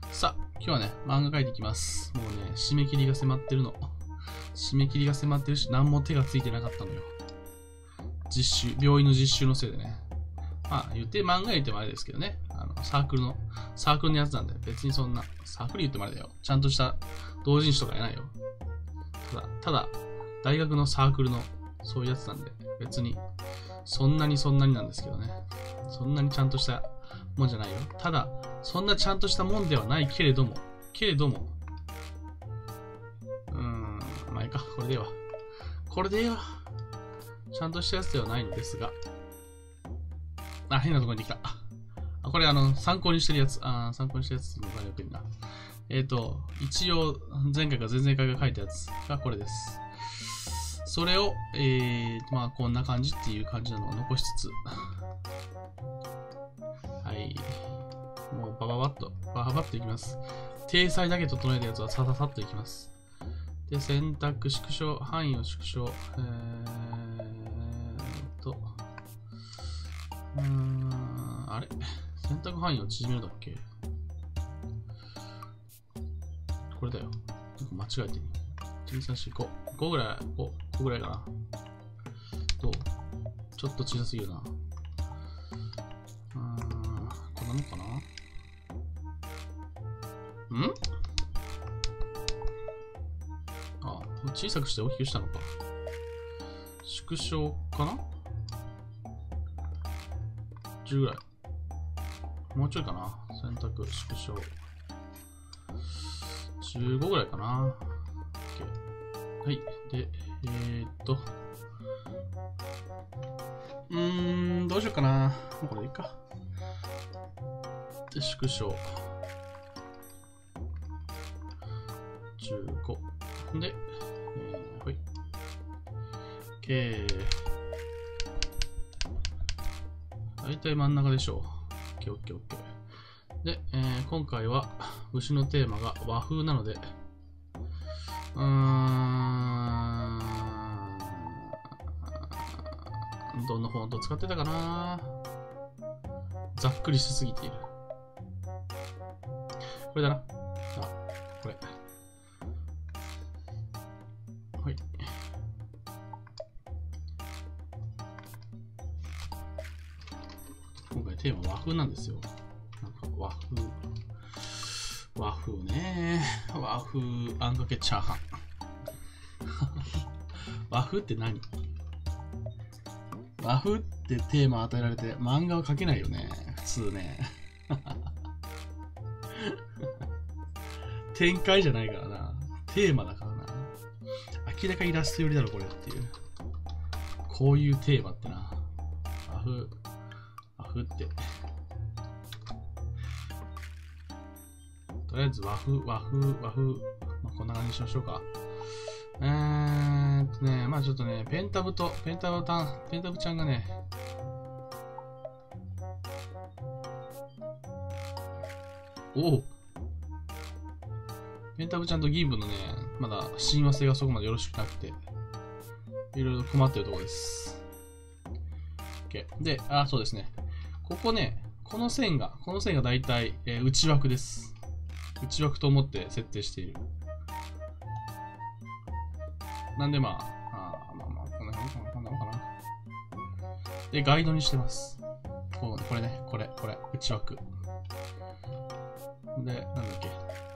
さあ、今日はね、漫画描いていきます。もうね、締め切りが迫ってるの。締め切りが迫ってるし、何も手がついてなかったのよ。病院の実習のせいでね。まあ、漫画言ってもあれですけどね。サークルのやつなんで、別にそんな、サークル言ってもあれだよ。ちゃんとした同人誌とかやないよ。ただ、大学のサークルの、そういうやつなんで、別に、そんなになんですけどね。そんなにちゃんとしたもんじゃないよ。ただ、そんなちゃんとしたもんではないけれども、まあいいか、これでええわ。ちゃんとしたやつではないのですが、変なところにできた。これ参考にしてるやつ。参考にしてるやつのがよくいいな。一応、前回か前々回が書いたやつがこれです。それを、まあこんな感じっていう感じなのを残しつつ、はい。もうバババッといきます。体裁だけ整えたやつはさっといきます。で、選択縮小、範囲を縮小、あれ選択範囲を縮めるだっけ？これだよ。間違えてる。1、2、3、4、5ぐらい、5ぐらいかな。どう？ちょっと小さすぎるな。こんなのかな？小さくして大きくしたのか。縮小かな？ 10 ぐらい。もうちょいかな。選択、縮小。15ぐらいかな。はい。で、どうしようかな。もうこれでいいか。で、縮小。15。で、はい。OK。大体真ん中でしょう。OK。で、今回は牛のテーマが和風なので、どのフォント使ってたかな。ざっくりしすぎている。これだな。これ。はい。今回テーマ和風なんですよ。なんか和風ね。和風あんかけチャーハン。和風って何？和風ってテーマ与えられて漫画は描けないよね。普通ね。展開じゃないからな。テーマだからな。明らかイラスト寄りだろこれっていう。こういうテーマってな。和風って。とりあえず和風。まあ、こんな感じにしましょうか。まあちょっとね、ペンタブちゃんがね、ペンタブちゃんとギンブのね、まだ親和性がそこまでよろしくなくて、いろいろ困ってるところです。OK。で、そうですね。ここね、この線がだいたい内枠です。内枠と思って設定している。なんでこんなのかな。で、ガイドにしてます。これね、これ、内枠。で、なんだっけ。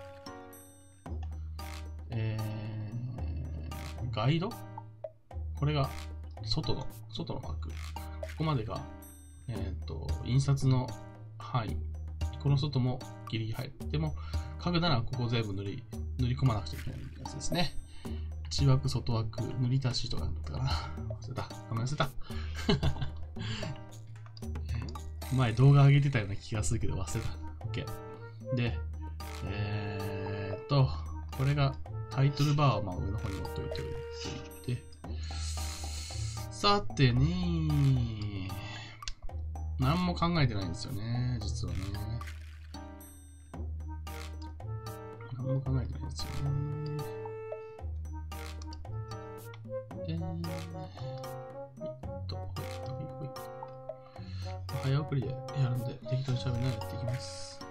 ガイド？これが外のマーク。ここまでが、印刷の範囲。この外もギリギリ入る。でも、書くならここ全部塗り込まなくちゃいけないやつですね。内枠、外枠、塗り足しとかだったかな。忘れた。前動画上げてたような気がするけど忘れた。OK。で、これがタイトルバーを上の方に持っておいて、さてね何も考えてないんですよね、実はね。何も考えてないんですよね。早送りでやるんで、適当に喋りながらやっていきます。